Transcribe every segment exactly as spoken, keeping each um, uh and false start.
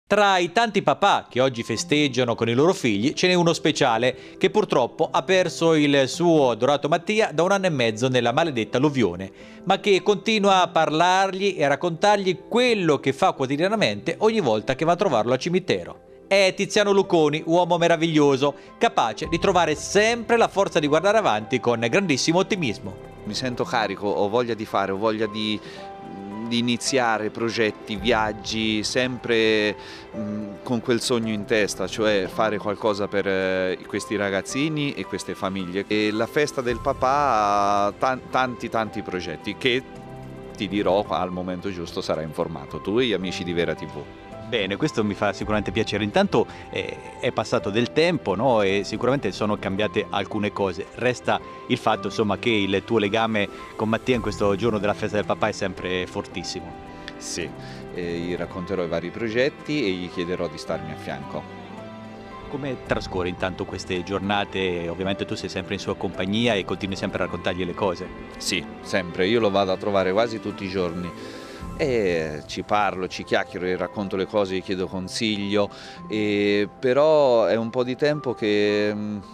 Tra i tanti papà che oggi festeggiano con i loro figli ce n'è uno speciale che purtroppo ha perso il suo adorato Mattia da un anno e mezzo nella maledetta alluvione, ma che continua a parlargli e a raccontargli quello che fa quotidianamente ogni volta che va a trovarlo al cimitero. È Tiziano Luconi, uomo meraviglioso, capace di trovare sempre la forza di guardare avanti con grandissimo ottimismo. Mi sento carico, ho voglia di fare, ho voglia di, di iniziare progetti, viaggi, sempre mh, con quel sogno in testa, cioè fare qualcosa per eh, questi ragazzini e queste famiglie. E la festa del papà ha tan- tanti tanti progetti che ti dirò al momento giusto, sarai informato tu e gli amici di Vera tivù. Bene, questo mi fa sicuramente piacere. Intanto eh, è passato del tempo, no? E sicuramente sono cambiate alcune cose. Resta il fatto, insomma, che il tuo legame con Mattia in questo giorno della festa del papà è sempre fortissimo. Sì, eh, gli racconterò i vari progetti e gli chiederò di starmi a fianco. Come trascorri intanto queste giornate? Ovviamente tu sei sempre in sua compagnia e continui sempre a raccontargli le cose. Sì, sempre, io lo vado a trovare quasi tutti i giorni. E ci parlo, ci chiacchiero, gli racconto le cose, gli chiedo consiglio, e però è un po' di tempo che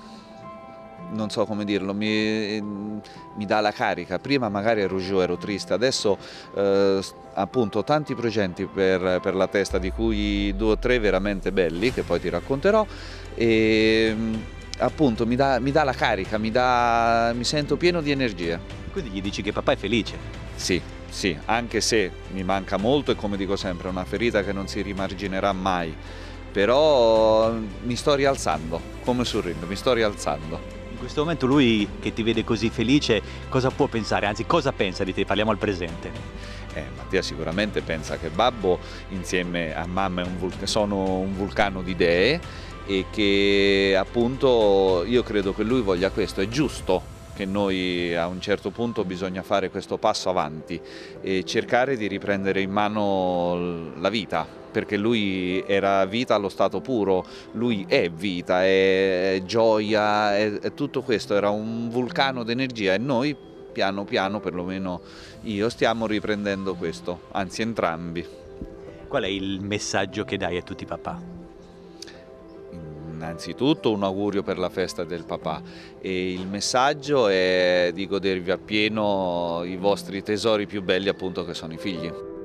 non so come dirlo, mi, mi dà la carica. Prima magari ero giù, ero triste, adesso eh, appunto ho tanti progetti per, per la testa, di cui due o tre veramente belli che poi ti racconterò, e appunto mi dà, mi dà la carica, mi, dà, mi sento pieno di energia. Quindi gli dici che papà è felice? Sì. Sì, anche se mi manca molto e, come dico sempre, è una ferita che non si rimarginerà mai, però mi sto rialzando, come sul ring, mi sto rialzando. In questo momento lui, che ti vede così felice, cosa può pensare? Anzi, cosa pensa di te? Parliamo al presente. Eh, Mattia sicuramente pensa che babbo insieme a mamma è un vulc- sono un vulcano di idee, e che appunto io credo che lui voglia questo. È giusto che noi a un certo punto bisogna fare questo passo avanti e cercare di riprendere in mano la vita, perché lui era vita allo stato puro, lui è vita, è, è gioia, è, è tutto questo, era un vulcano d'energia, e noi piano piano, perlomeno io, stiamo riprendendo questo, anzi entrambi. Qual è il messaggio che dai a tutti i papà? Innanzitutto un augurio per la festa del papà, e il messaggio è di godervi appieno i vostri tesori più belli, appunto, che sono i figli.